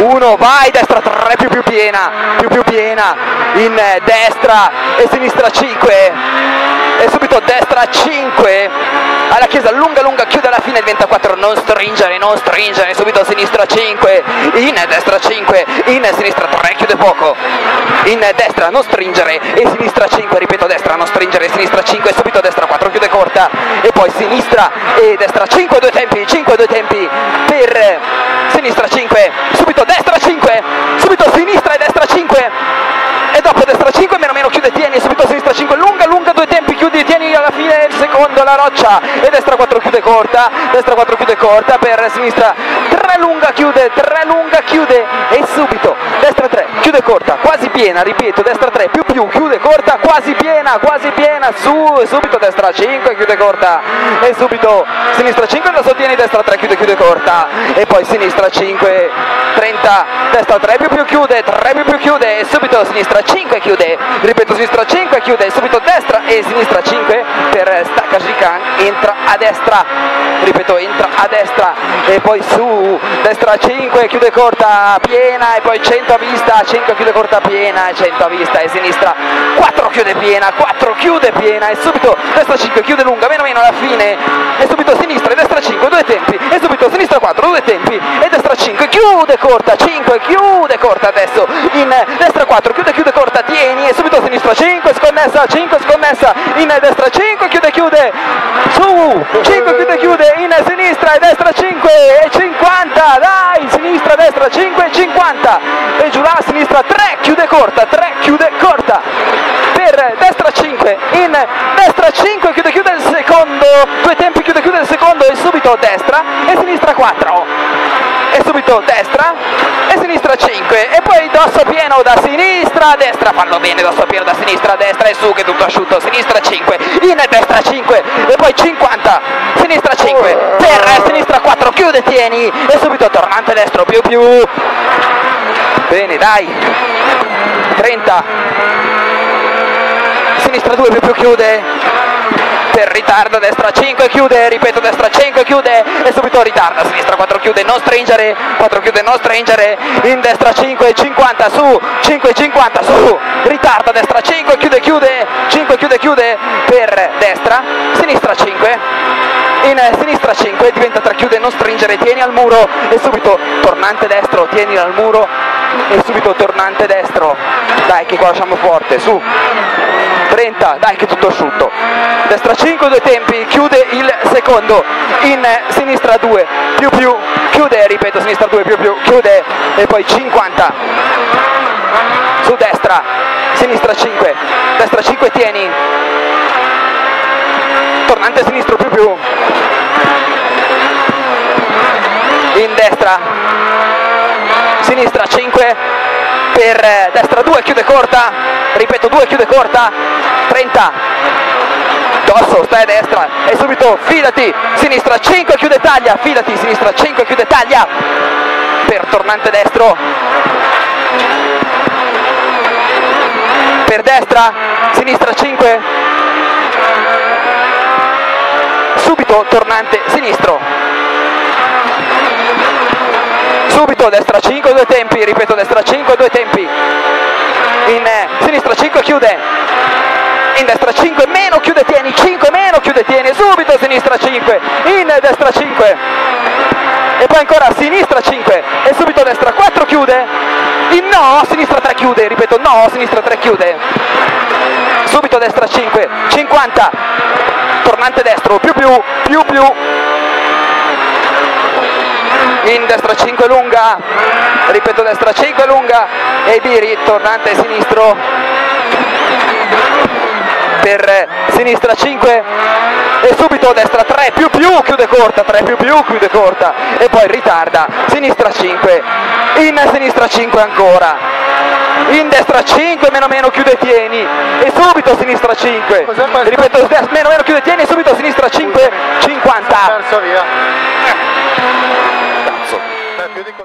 1, vai, destra 3 più piena, in destra e sinistra 5, e subito destra 5, alla chiesa lunga, chiude alla fine, diventa 4, non stringere, subito sinistra 5, in destra 5, in sinistra 3, chiude poco, in destra non stringere e sinistra 5, ripeto destra non stringere, sinistra 5, subito destra 4, chiude corta, e poi sinistra e destra 5, due tempi per sinistra 5, subito destra 5, subito sinistra e destra 5, e dopo destra 5 meno chiude tieni, e subito sinistra 5, lunga, due tempi, chiudi tieni alla fine il secondo, la roccia, e destra 4 chiude corta, per sinistra 3 lunga chiude, e subito destra 3 chiude corta, quasi piena, ripeto, destra 3 più chiude corta, quasi piena, su, e subito destra 5 chiude corta, e subito sinistra 5 la sostieni, destra 3 chiude corta, e poi sinistra 5, 30, destra 3 più chiude, e subito sinistra 5 chiude, ripeto sinistra 5 chiude, subito destra e sinistra 5 per stacca Jikan, entra a destra, ripeto entra a destra, e poi su, destra 5 chiude corta piena, e poi 100 a vista, 5 chiude corta piena, 100 a vista, e sinistra 4 chiude piena, e subito destra 5 chiude lunga, meno alla fine, e subito sinistra e destra 5 due tempi, e subito sinistra 4 due tempi, e destra 5 chiude corta, 5 chiude corta adesso, in destra 4 chiude corta, tieni, e subito sinistra 5 sconnessa, in destra 5 chiude, su, 5 chiude, in sinistra e destra 5 e 50, dai, sinistra, destra 5 e 50, e giù là, sinistra 3 chiude corta, per destra 5, in destra 5 chiude il secondo, due tempi chiude il secondo, e subito destra e sinistra 4, e subito destra e sinistra 5, e poi dosso pieno da sinistra a destra, fallo bene, dosso pieno da sinistra a destra, e su che tutto asciutto, sinistra 5, in destra 5, e poi 50, sinistra 5, per sinistra 4, chiude tieni, e subito tornante destro più, bene dai, 30, sinistra 2 più chiude, per ritardo, destra 5 chiude, ripeto destra 5 chiude, e subito ritarda, sinistra 4 chiude, non stringere, in destra 5 50, su, 5 50, su, ritarda, destra 5 chiude, 5 chiude, per destra, sinistra 5, in sinistra 5, diventa 3 chiude, non stringere, tieni al muro, e subito tornante destro, tieni al muro, e subito tornante destro, dai che qua lasciamo forte, su, 30, dai che tutto asciutto, destra 5 due tempi, chiude il secondo, in sinistra 2 più chiude, ripeto sinistra 2 più chiude, e poi 50, su destra, sinistra 5, destra 5 tieni, tornante sinistro più, in destra, sinistra 5, per destra 2 chiude corta, ripeto 2 chiude corta, 30, dosso, stai a destra, e subito fidati, sinistra 5 chiude taglia, sinistra 5 chiude taglia, per tornante destro, per destra, sinistra 5, subito tornante sinistro, subito destra 5 due tempi, ripeto destra 5 due tempi, in sinistra 5 chiude, in destra 5 meno chiude tieni, 5 meno chiude tieni, subito sinistra 5, in destra 5, e poi ancora sinistra 5, e subito destra 4 chiude, in no, sinistra 3 chiude, ripeto no, sinistra 3 chiude, subito destra 5, 50, tornante destro, più, in destra 5 lunga, ripeto destra 5 lunga, e di tornante sinistro, per sinistra 5, e subito destra 3 più chiude corta, 3 più chiude corta, e poi ritarda, sinistra 5, in sinistra 5 ancora, in destra 5 meno chiude tieni, e subito sinistra 5, ripeto meno chiude tieni, e subito sinistra 5 50. Perso via. Cazzo.